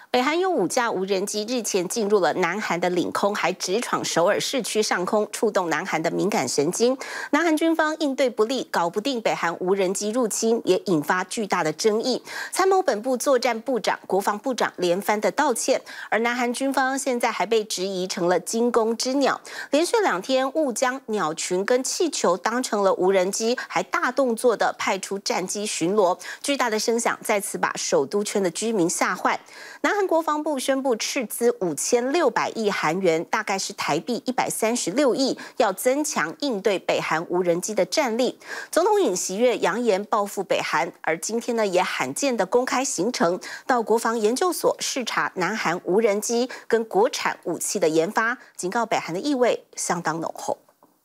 北韩有5架无人机日前进入了南韩的领空，还直闯首尔市区上空，触动南韩的敏感神经。南韩军方应对不力，搞不定北韩无人机入侵，也引发巨大的争议。参谋本部作战部长、国防部长连番的道歉，而南韩军方现在还被质疑成了惊弓之鸟，连续2天误将鸟群跟气球当成了无人机，还大动作的派出战机巡逻，巨大的声响再次把首都圈的居民吓坏。南韩国防部宣布斥资5600亿韩元，大概是台币136亿，要增强应对北韩无人机的战力。总统尹锡悦扬言报复北韩，而今天呢也罕见的公开行程，到国防研究所视察南韩无人机跟国产武器的研发，警告北韩的意味相当浓厚。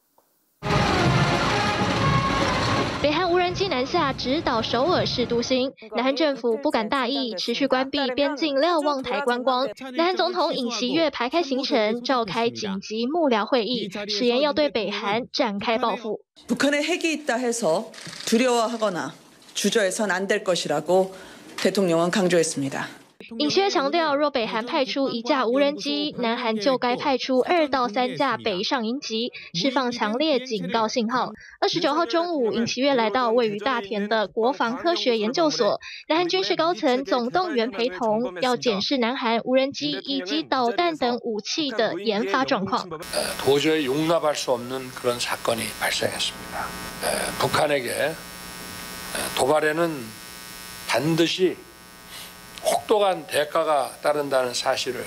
北韩无人机南下，直捣首尔市都心。南韩政府不敢大意，持续关闭边境瞭望台观光。南韩总统尹锡悦排开行程，召开紧急幕僚会议，誓言要对北韩展开报复。 북한에 핵이 있다 해서 두려워하거나 주저해선 안 될 것이라고 대통령은 강조했습니다. 尹锡悦强调，若北韩派出1架无人机，南韩就该派出2到3架北上迎击，释放强烈警告信号。29号中午，尹锡悦来到位于大田的国防科学研究所，南韩军事高层总动员陪同，要检视南韩无人机以及导弹等武器的研发状况。 도저히 용납할 수 없는 그런 사건이 발생했습니다. 북한에게 도발에는 반드시 혹독한 대가가 따른다는 사실을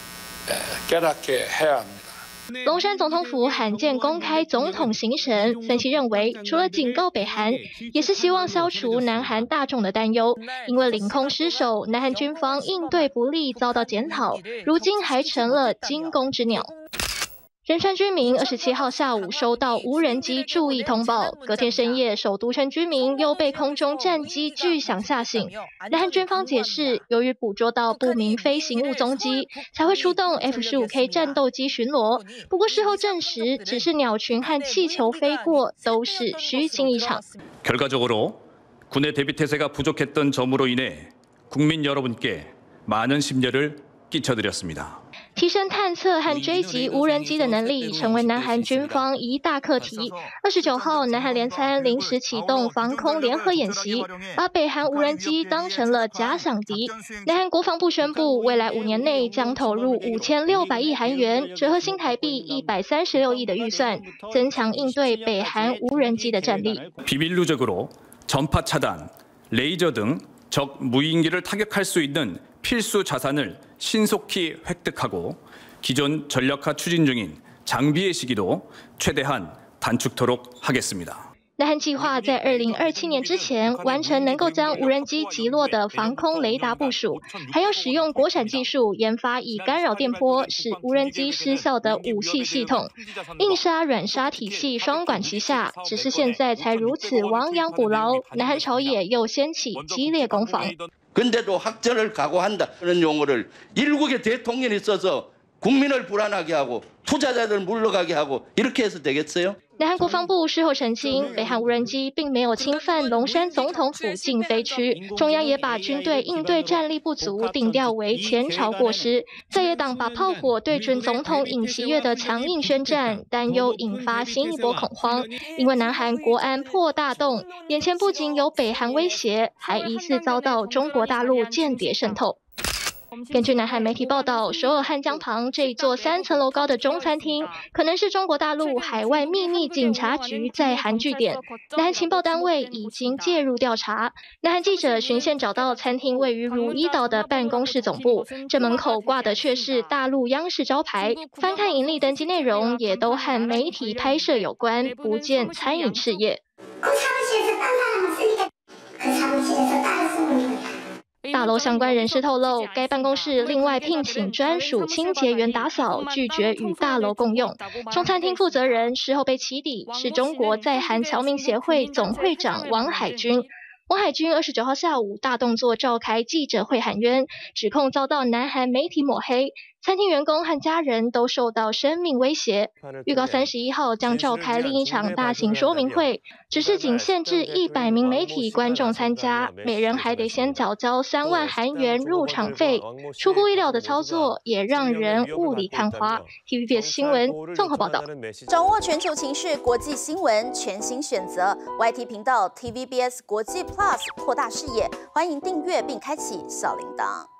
깨닫게 해야 합니다. 龙山总统府罕见公开总统行程，分析认为，除了警告北韩，也是希望消除南韩大众的担忧。因为领空失守，南韩军方应对不力，遭到检讨，如今还成了惊弓之鸟。仁川居民27号下午收到无人机注意通报，隔天深夜，首都圈居民又被空中战机巨响吓醒。南韩军方解释，由于捕捉到不明飞行物踪迹，才会出动 F-15K 战斗机巡逻。不过事后证实，只是鸟群和气球飞过，都是虚惊一场。 결과적으로 군의 대비 태세가 부족했던 점으로 인해 국민 여러분께 많은 심려를 끼쳐드렸습니다. 提升探测和追击无人机的能力，成为南韩军方一大课题。29号，南韩联参临时启动防空联合演习，把北韩无人机当成了假想敌。南韩国防部宣布，未来5年内将投入5600亿韩元，折合新台币136亿的预算，增强应对北韩无人机的战力。 비밀누적으로 전파 차단, 레이저 등 적 무인기를 타격할 수 있는 필수 자산을 신속히 획득하고 기존 전력화 추진 중인 장비의 시기도 최대한 단축토록 하겠습니다. 南韩计划在2027年之前完成能够将无人机击落的防空雷达部署，还要使用国产技术研发以干扰电波使无人机失效的武器系统，硬杀软杀体系双管齐下。只是现在才如此亡羊补牢，南韩朝野又掀起激烈攻防。 근데도 확전을 각오한다는 용어를 일국의 대통령이 써서 국민을 불안하게 하고 투자자들 물러가게 하고 이렇게 해서 되겠어요? 南韩国防部事后澄清，北韩无人机并没有侵犯龙山总统府禁飞区，中央也把军队应对战力不足定调为前朝过失。在野党把炮火对准总统尹锡悦的强硬宣战，担忧引发新一波恐慌。因为南韩国安破大洞，眼前不仅有北韩威胁，还疑似遭到中国大陆间谍渗透。 根据南韩媒体报道，首尔汉江旁这一座3层楼高的中餐厅，可能是中国大陆海外秘密警察局在韩据点。南韩情报单位已经介入调查。南韩记者循线找到餐厅位于汝矣岛的办公室总部，这门口挂的却是大陆央视招牌。翻看盈利登记内容，也都和媒体拍摄有关，不见餐饮事业。 大楼相关人士透露，该办公室另外聘请专属清洁员打扫，拒绝与大楼共用。中餐厅负责人事后被起底，是中国在韩侨民协会总会长王海军。王海军29号下午大动作召开记者会喊冤，指控遭到南韩媒体抹黑， 餐厅员工和家人都受到生命威胁。预告31号将召开另一场大型说明会，只是仅限制100名媒体观众参加，每人还得先缴交3万韩元入场费。出乎意料的操作，也让人雾里看花。TVBS 新闻综合报道。 掌握全球情势、国际新闻，全新选择 YT 频道 TVBS 国际 Plus， 扩大视野。欢迎订阅并开启小铃铛。